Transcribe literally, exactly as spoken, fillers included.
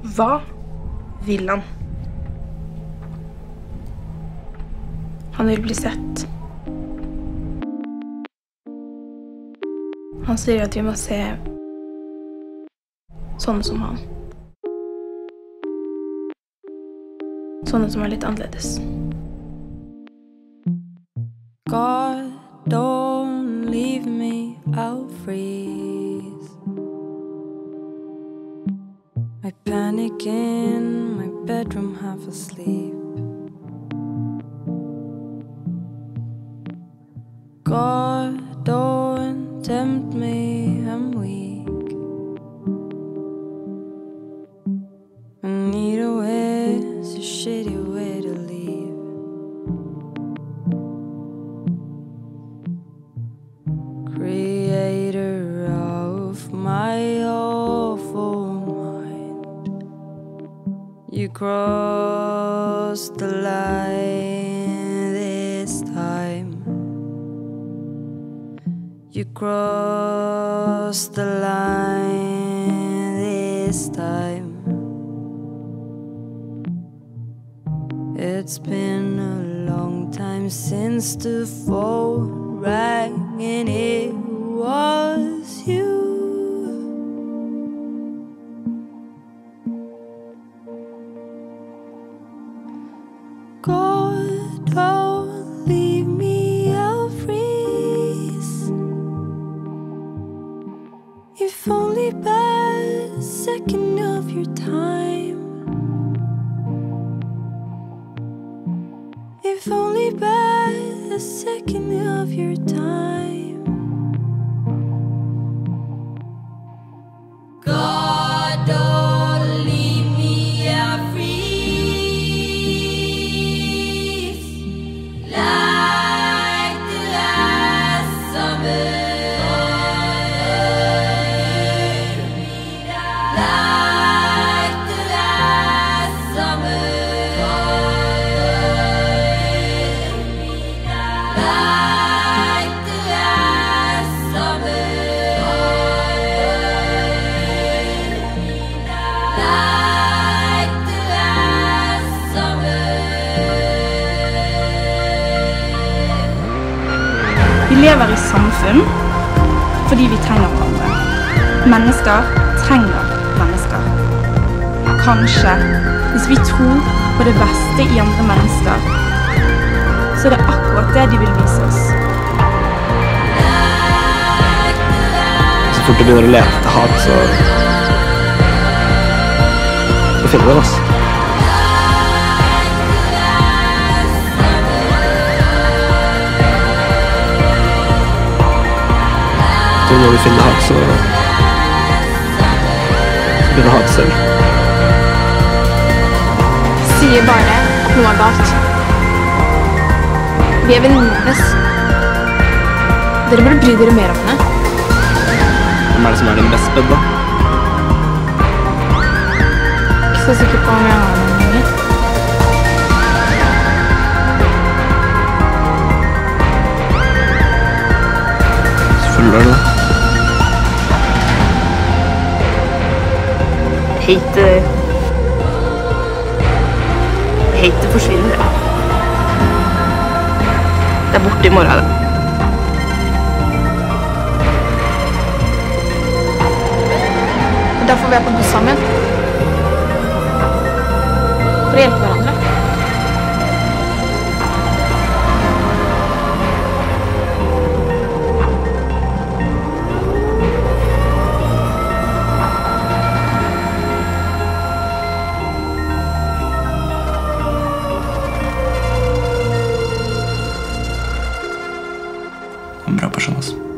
Hva vil han? Han vil bli sett. Han sier at vi må se sånne som han. Sånne som er litt annerledes. God, don't leave me, I'll freeze. I panic in my bedroom, half asleep. God, don't tempt me, I'm weak. I need a way, it's a shitty way to leave. Creator of my awful mind, you crossed the line this time. You crossed the line this time. It's been a long time since the phone rang and it was you. God, don't leave me, I'll freeze. If only by a second of your time. If only by a second of your time. God, don't leave me, I'll freeze. Like the last summer. Vi lever i samfunn fordi vi trenger hverandre. Mennesker trenger mennesker. Kanskje, hvis vi tror på det beste i andre mennesker, så er det akkurat det de vil vise oss. Så fort du begynner å lete etter hat, så så finner du det, altså. Så når du finner hat, så, så begynner du å hate selv. Sier bare at noe er galt. Vi er venninner deres. Dere burde bry dere mer om henne. Hvem er det som er din best bed, da? Ikke så sikker på om jeg har noen lenger. Selvfølgelig er det det. Hate Hate forsvinner. Det er borte i morgen, da. Derfor vi er på buss sammen. For å hjelpe hverandre. En bra person, altså.